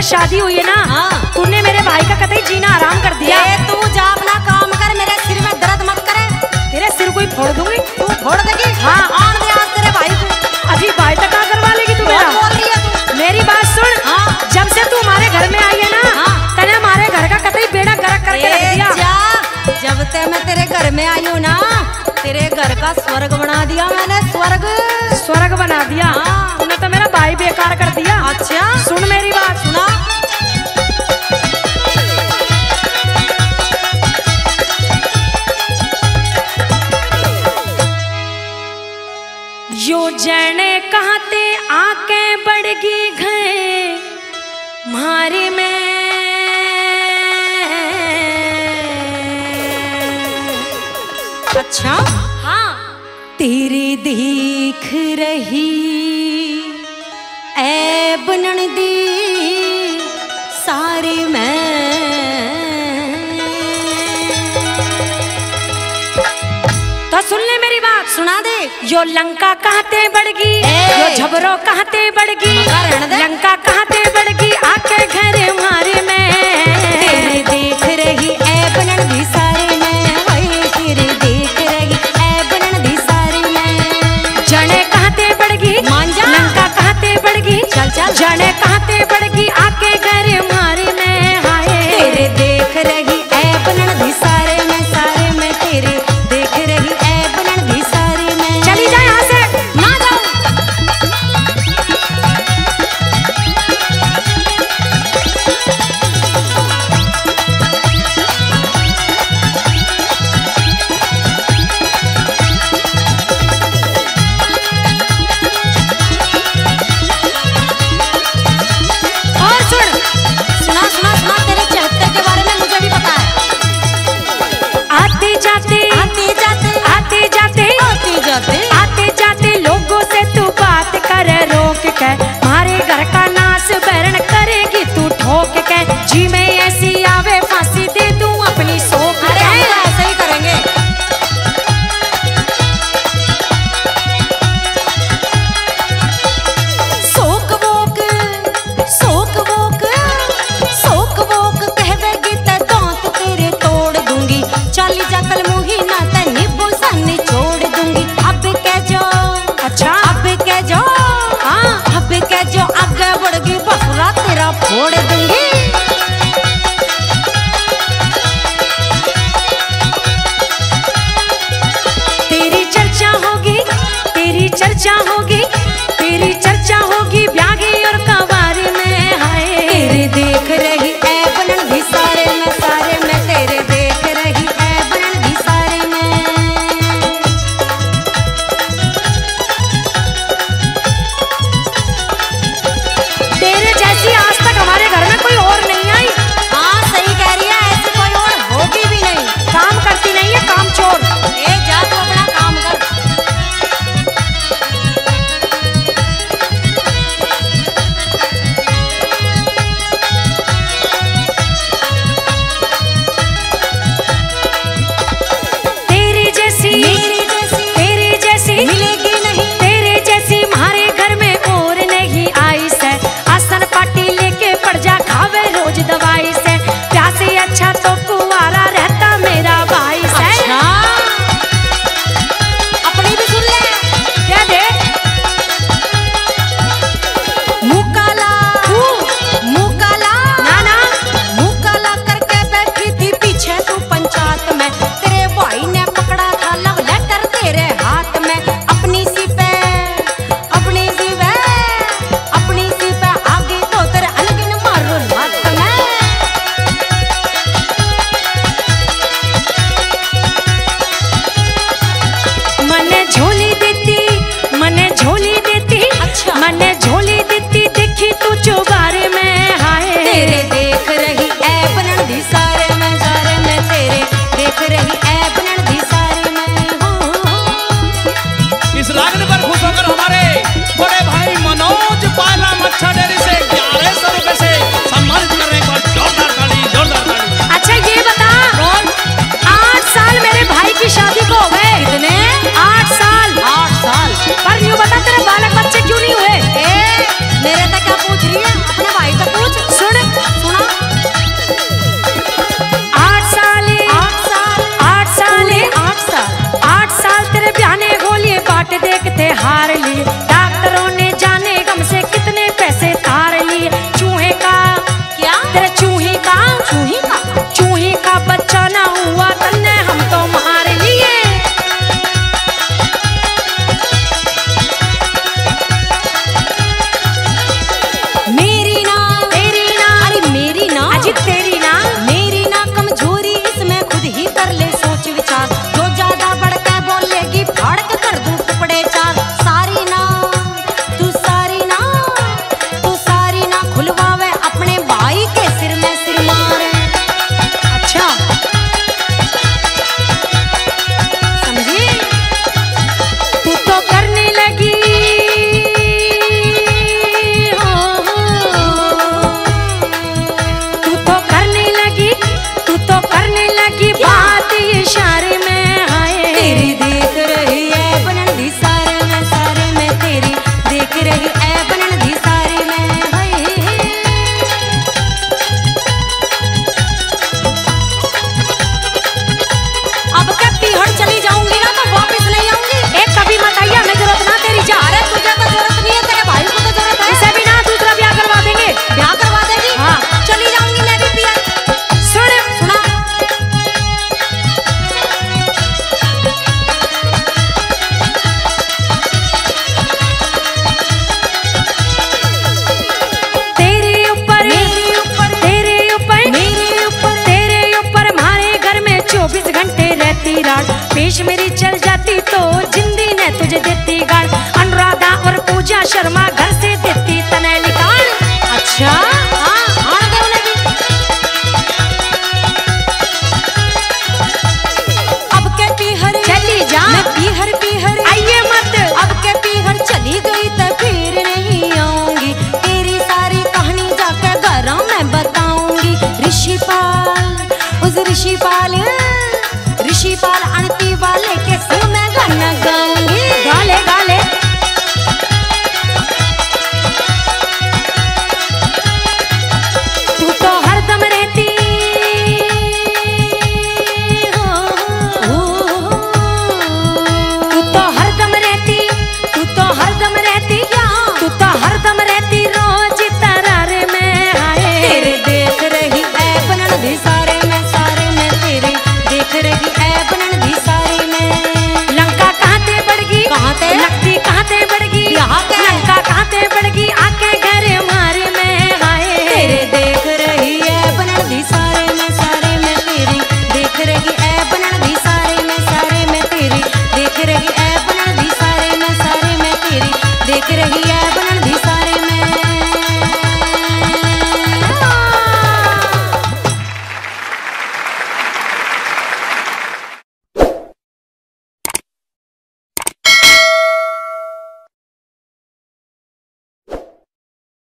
शादी हुई है ना, तूने मेरे भाई का कतई जीना आराम कर दिया। तू जा अपना काम कर, मेरे सिर में दर्द मत करे। तेरे सिर कोई फोड़ दूंगी। तू फोड़ देगी? हाँ। आन दे आज तेरे भाई को। अजी भाई तक का करवा लेगी तू मेरा? बोल रही है तू? मेरी बात सुन। हाँ। जब से तू हमारे घर में आई है ना, तने हमारे घर का कतई बेड़ा गर्क करके रख दिया। जब से मैं तेरे घर में आई हूँ ना, तेरे घर का स्वर्ग बना दिया मैंने। स्वर्ग बना दिया। तूने तो मेरा भाई बेकार कर दिया। अच्छा सुन मेरी बात। सुना। यो जने कहते आके बढ़गी घे मारे में। अच्छा हाँ। तेरी देख रही ऐ बनन दी सारे मैं। तो सुन ले मेरी बात। सुना दे। यो लंका कहते बढ़गी, यो झबरो कहते बढ़गी, लंका कहते बढ़गी आके घर मारे में। तेरे देख रही ऐ बनन दी सारे मैं, हाय तेरे देख रही ऐ बनन दी सारे मैं। जने कहते बढ़गी, लंका कहते बढ़गी, चल जने कहते बढ़गी आके घर मारे में। हाय तेरे देख रही ऐ बनन दी सारे मैं, सारे मैं तेरे देख रही ऐ बनन दी सारे मैं। चली जा यहाँ से। ना जाऊं। तेरे चूही का बच्चा ना हुआ तन्ने हम तो मार लिए। मेरी ना अरे मेरी ना अजी तेरी ना कमजोरी इसमें खुद ही कर ले सोच विचार। जो ज्यादा बढ़ के बोलेगी फाड़ के कर दूं टुकड़े चार। सारी ना खुलवावे अपने भाई के सिर में सिर मार। अच्छा समझी? तू तो करने लगी तू तो करने लगी बात इशारे में। हाय तेरी देख रही है बनन दी सारे में तेरी देख रही है बनन दी सारे में। हाय अब क्या पीहड़ चली जाऊंगी ना तो वापस नहीं आऊंगी। एक कभी मत आइए, हमें जरूरत ना तेरी जा। अरे तुझे तो जरूरत नहीं है, तेरे भाई को तो जरूरत है। इसे भी ना दूसरा ब्याह करवा देंगे। ब्याह करवा देगी? हाँ। चली जाऊंगी मैं भी पिया। सुना हमारे घर में 24 घंटे रहती रात। पेश मेरी चल जाती तो जिंदी ने तुझे देती गाड़। अनुराधा और पूजा शर्मा घर से देती तने निकाल। अच्छा हाँ आने दे उन्हें भी। अब के पीहर चली जा। मैं पीहर आइए मत। अब के पीहर चली गई तो फिर नहीं आऊंगी। तेरी सारी कहानी जाकर घरों में बताऊंगी। ऋषिपाल